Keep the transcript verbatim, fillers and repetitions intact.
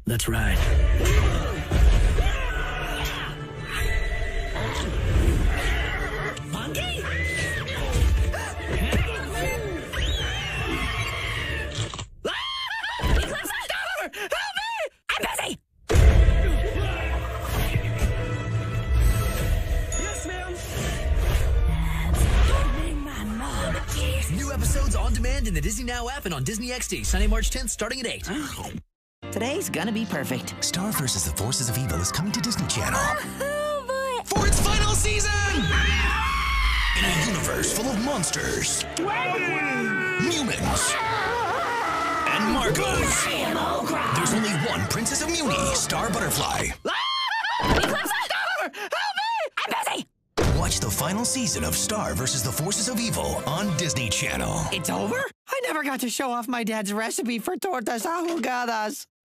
That's right. Monkey? Eclipse, stop over! Help me! I'm busy! Yes, ma'am. New episodes on demand in the Disney Now app and on Disney X D, Sunday, March tenth, starting at eight. Today's gonna be perfect. Star versus the Forces of Evil is coming to Disney Channel. Oh, boy. For its final season! In a universe full of monsters, humans, and Margos. There's only one Princess of Muni, Star Butterfly. Eclipse, stop over! Help me! I'm busy! Watch the final season of Star versus the Forces of Evil on Disney Channel. It's over? I never got to show off my dad's recipe for tortas ahogadas.